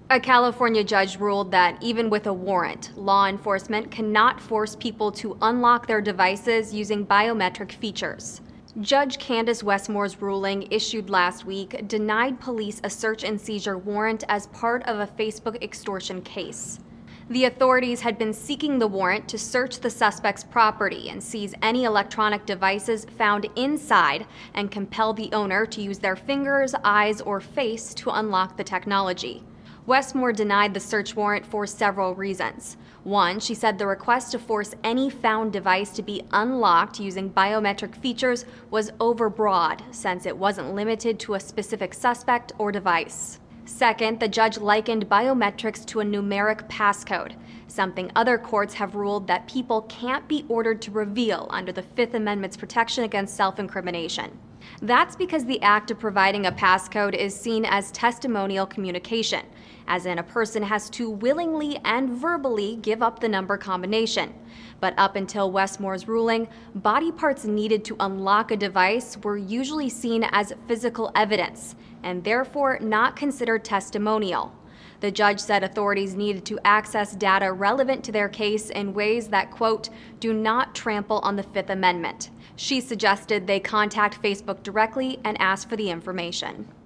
A California judge ruled that even with a warrant, law enforcement cannot force people to unlock their devices using biometric features. Judge Candace Westmore's ruling, issued last week, denied police a search and seizure warrant as part of a Facebook extortion case. The authorities had been seeking the warrant to search the suspect's property and seize any electronic devices found inside and compel the owner to use their fingers, eyes, or face to unlock the technology. Westmore denied the search warrant for several reasons. One, she said the request to force any found device to be unlocked using biometric features was overbroad, since it wasn't limited to a specific suspect or device. Second, the judge likened biometrics to a numeric passcode, something other courts have ruled that people can't be ordered to reveal under the Fifth Amendment's protection against self-incrimination. That's because the act of providing a passcode is seen as testimonial communication, as in a person has to willingly and verbally give up the number combination. But up until Westmore's ruling, body parts needed to unlock a device were usually seen as physical evidence, and therefore not considered testimonial. The judge said authorities needed to access data relevant to their case in ways that, quote, do not trample on the Fifth Amendment. She suggested they contact Facebook directly and ask for the information.